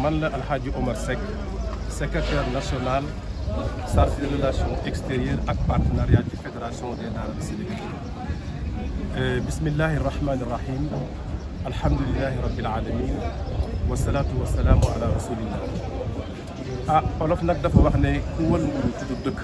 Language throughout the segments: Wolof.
man la Alhaji Omar Seck secrétaire national chargé des relations extérieures ak partenariat ci fédération des daara du Sénégal. Bismillahi rahmani rahim, alhamdulillahi rabbil alamin, wasalaatu wasalaamu ala rasulillah. Olof nag dafa wax ne ku wal mburu tudd dëkk.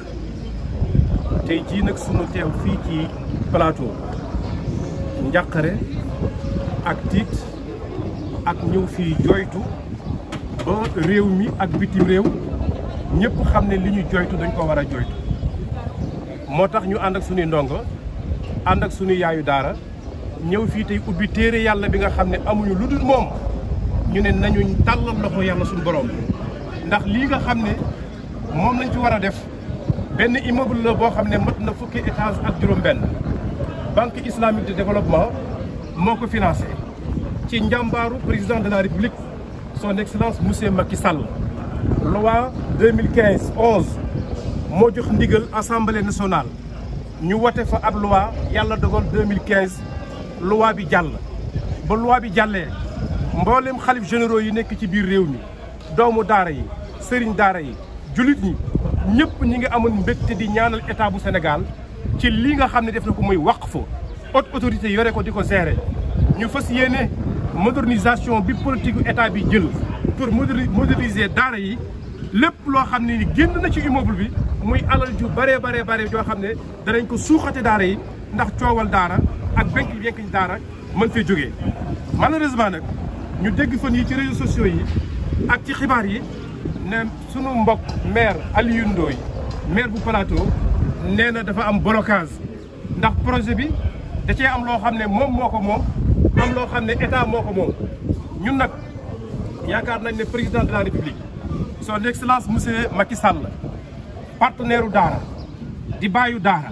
tey jii nag sunu teew fii ci plateau njàqare ak tiit ak ñëw fii joytu ba réew mi ak bitim réew ñëpp xam ne li ñu joytu dañ ko war a joytu moo tax ñu ànd ak suñuy ndongo ànd ak suñuy yaayu daara ñëw fii tey ubbi téere yàlla bi nga xam ne amuñu lu dul moom ñu ne nañu tàllal loxo yàlla suñu borom ndax lii nga xam ne moom lañ fi war a def benn immeuble la boo xam ne mat na fukki étage ak juróom-benn banque islamique de développement moo ko financé ci njàmbaaru président de la république son excellence monsieur Macky Sall. loi 2015-11 moo jox ndigal assemblée nationale ñu wote fa ab loi yàlla dogal 2015 loi bi jàll. ba loi bi jàllee mboolem xalif généraux yi nekk ci biir réew mi doomu daara yi sëriñ daara yi jullit ñi ñëpp ñi ngi amoon mbégte di ñaanal état bu Sénégal ci lii nga xam ne def na ko muy waqf haute autorité yore ko di ko gérer ñu fas yéene modernisation bi politique état bi jël pour moderniser daara yi lépp loo xam ne ni génn na ci immeuble bi muy alal ju bare joo xam ne danañ ko suuxate daara yi ndax coowal daara ak benk daara mën fee jógee. malheureusement nag ñu dégg fan yi ci réseaux sociaux yi ak ci xibaar yi ne sunu mbokk maire Aliou Ndoye maire bu Plateau nee na dafa am blocage ndax projet bi da cee am loo xam ne moom moo ko moom am loo xam ne état moo ko moom. ñun nag yaakaar nañ ne président de la république son excellence monsieur Macky Sall partenaire u daara di bàyyu daara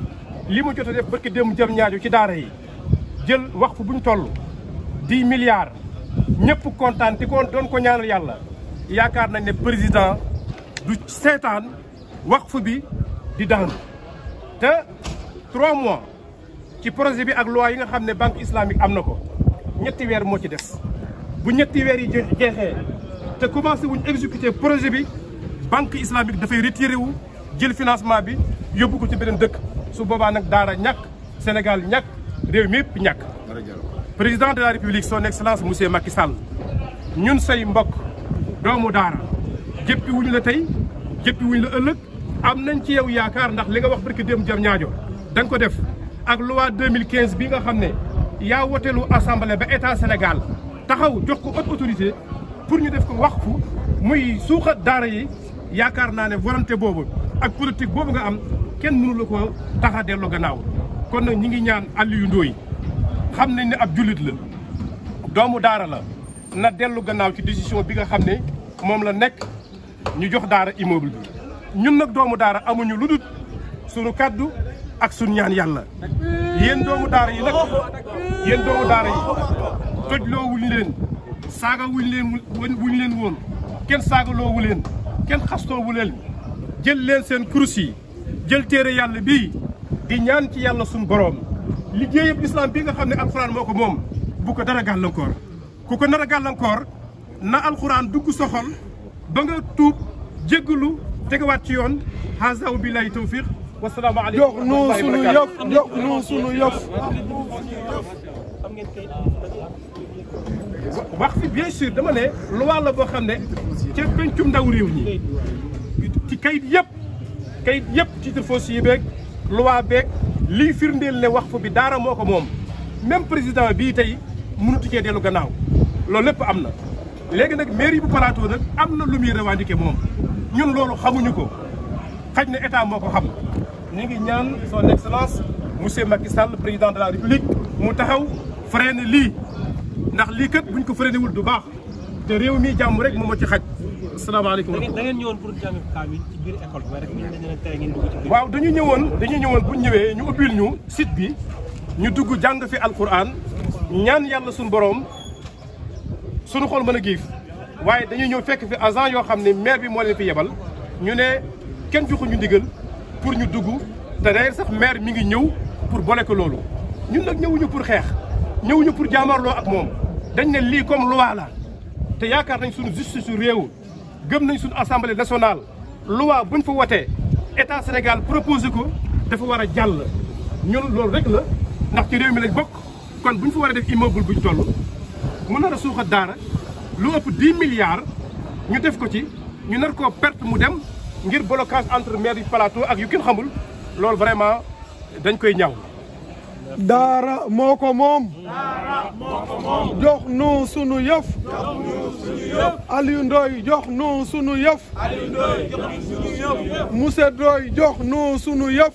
li mu jot a def barki démb jëm ñaajo ci daara yi jël waqf buñ toll 10 milliards ñëpp kontaan ti ko doon ko ñaanal yàlla yaakaar nañ ne président du seetaan waqf bi di daanu te 3 mois ci projet bi ak loi yi nga xam ne banque islamique am na ko ñetti weer moo ci des bu ñetti weer yi jeexee te commencé wuñ exécuter projet bi banque islamique dafay retiré wu jël financement bi yóbbu ko ci beneen dëkk su boobaa nag daara ñàkk Sénégal ñàkk réew mi yëpp ñàkk. président de la république son excellence monsieur Macky Sall ñun say mbokk doomu daara jëppi wuñ la tey jëppi wuñ la ëllëg am nañ ci yow yaakaar ndax li nga wax barki démb jam ñaajo da nga ko def ak loi 2015 bi nga xam ne yaa woteelu assemblée ba état Sénégal taxaw jox ko haute autorité pour ñu def ko waqfu muy suuxat daara yi yaakaar naa ne volonté boobu ak politique boobu nga am kenn mënu la ko tax a dellu gannaaw. kon nag ñi ngi ñaan Aliou Ndoye xam nañ ne ab jullit la doomu daara la na dellu gannaaw ci décision bi nga xam ne moom la nekk ñu jox daara immeuble bi. ñun nag doomu daara amuñu lu dul sunu kaddu ak sunu ñaan yàlla yéen doomu daara yi nag yéen doomu daara yi tojloo wuñ leen saaga wuñ leen woon kenn saagaloowu leen kenn xastoowu leen jël leen seen kurus yi jël téere yàlla bii di ñaan ci yàlla suñu boroom liggéeyam islam bi nga xam ne alxuraan moo ko moom bu ko dara gàllankoor ku ko nar a gàllankoor na alxuraan dugg sa xol ba nga tuub jéggalu tegawaat ci yoon haza wa billahi tawfiq wasalaamu aleykum jox nu sunu yëf wax fi bien sûr dama ne loi la boo xam ne ca pencum ndaw réew ñi ci kayit yëpp titre foncier beeg loi beeg lii firndeel ne waqf bi daara moo ko moom même président bii tey mënutu cee dellu gannaaw loolu lépp am na. léegi nag mairie bu Plateau nag am na lu muy revendiqué moom ñun loolu xamuñu ko xaj na état moo ko xam ñu ngi ñaan son excellence monsieur Macky Sall président de la république mu taxaw freiné lii ndax lii kat buñ ko freiné wul du baax te réew mi jàmm rek moom moo ci xaj. asalaamaaleykum. da ngeen ñëwoon pour jàng kaamil ci biir école bi rek dañu leen tere ngeen dugg ci biir. waaw dañu ñëwoon bu ñu ñëwee ñu ubbil ñu site bi ñu dugg jàng fi alquran ñaan yàlla suñu borom suñu xol mën a giif waaye dañuy ñëw fekk fi agent yoo xam ne maire bi moo leen fi yebal ñu ne kenn joxuñu ndigal pour ñu dugg te d'ailleurs sax maire mi ngi ñëw pour bloquer loolu ñun nag ñëwuñu pour xeex ñëwuñu pour jaamarloo ak moom dañ ne lii comme loi la te yaakaar nañ suñu justice su réew gëm nañ suñu assemblée nationale loi buñ fa wotee état Sénégal proposé ko dafa war a jàll ñun loolu rek la ndax ci réew mi lañ bokk kon buñ fa war a def immeuble buñ toll mu nar a suuxa daara lu ëpp 10 milliards ñu def ko ci ñu nar koo perte mu dem ngir blocage entre maire du plateau ak yu kenn xamul loolu vraiment dañ koy ñaw. daara moo ko moom. jox nu sunu yëf. Aliou Ndoye jox nu sunu yëf. Moussa Ndoye jox nu sunu yëf.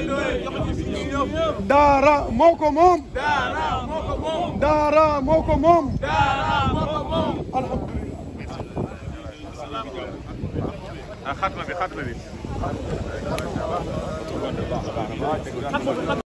daara moo ko moom. daara moo ko moom. xatma bi